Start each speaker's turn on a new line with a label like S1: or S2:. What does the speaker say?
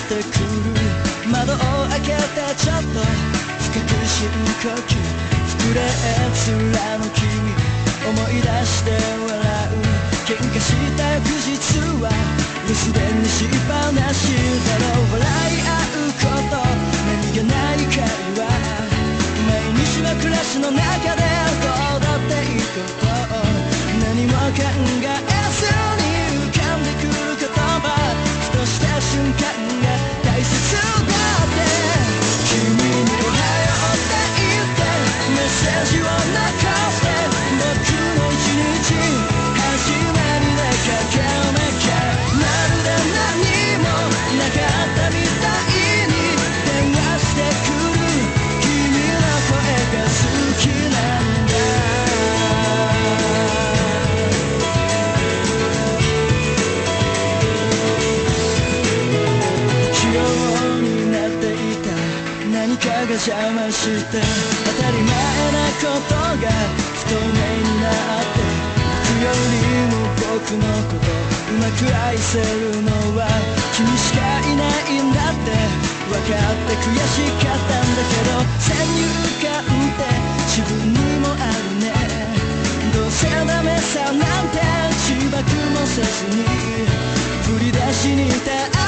S1: ってくる。窓を開けてちょっと深く深呼吸、膨れ貫く君思い出して笑う。喧嘩した翌日は留守電にしっぱなしだろう。笑い合うこと何気ない会話、毎日は暮らしの中でどうだっていいこと、何も考えずに浮かんでくる言葉、ふとした瞬間が大切だって。君におはようって言ってメッセージを残して、僕の一日始まりで駆けなきゃ、まるで何もなかったみたいに電話してくる。君の声が好きなんだ。器用になっていた何かが邪魔して、当たり前なことが不透明になって、僕よりも僕のことうまく愛せるのは君しかいないんだって分かって悔しかったんだけど、先入観って自分にもあるね。どうせダメさなんて自爆もせずに振り出しにいた